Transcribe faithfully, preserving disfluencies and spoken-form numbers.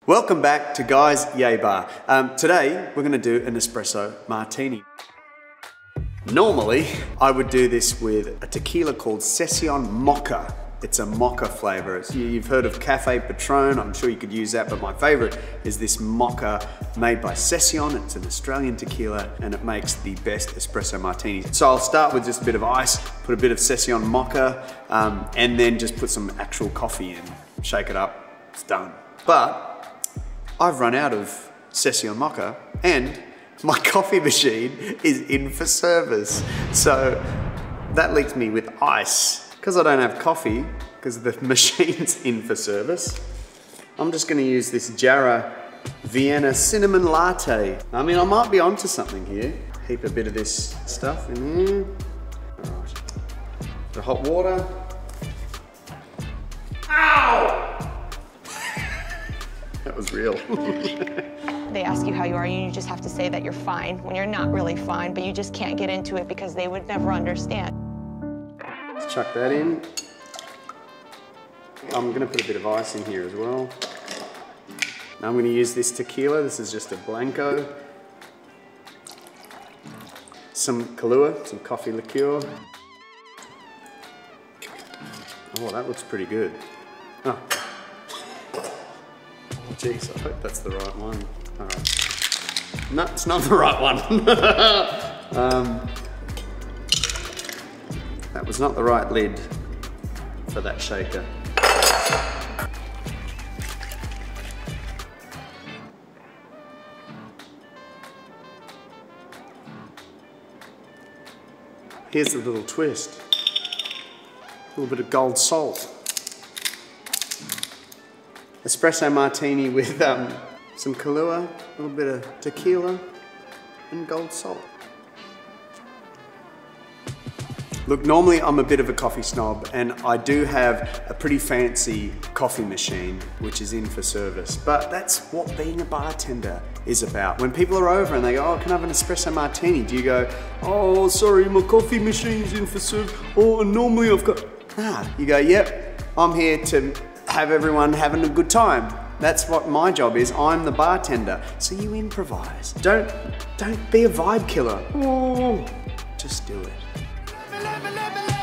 Welcome back to Guy's Yay Bar. Um, today we're going to do an espresso martini. Normally I would do this with a tequila called Session Mocha. It's a mocha flavor. It's, you've heard of Cafe Patron, I'm sure you could use that, but my favorite is this mocha made by Session. It's an Australian tequila and it makes the best espresso martini. So I'll start with just a bit of ice, put a bit of Session mocha, um, and then just put some actual coffee in. Shake it up, it's done. But I've run out of Session mocha and my coffee machine is in for service. So that leaves me with ice. Because I don't have coffee, because the machine's in for service, I'm just going to use this Jarrah Vienna Cinnamon Latte. I mean, I might be onto something here. Heap a bit of this stuff in here. All right. The hot water. Ow! That was real. They ask you how you are, and you just have to say that you're fine when you're not really fine, but you just can't get into it because they would never understand. Let's chuck that in. I'm gonna put a bit of ice in here as well. Now I'm gonna use this tequila. This is just a Blanco. Some Kahlua, some coffee liqueur. Oh, that looks pretty good. Oh. Jeez, I hope that's the right one. All right. No, it's not the right one. um, That was not the right lid for that shaker. Here's the little twist. A little bit of gold salt. Espresso martini with um, some Kahlua, a little bit of tequila, and gold salt. Look, normally I'm a bit of a coffee snob and I do have a pretty fancy coffee machine which is in for service, but that's what being a bartender is about. When people are over and they go, oh, can I have an espresso martini? Do you go, oh, sorry, my coffee machine's in for service. Oh, and normally I've got, nah. You go, yep, I'm here to have everyone having a good time. That's what my job is. I'm the bartender. So you improvise. Don't, don't be a vibe killer. Oh, just do it. Let me, let me, let me.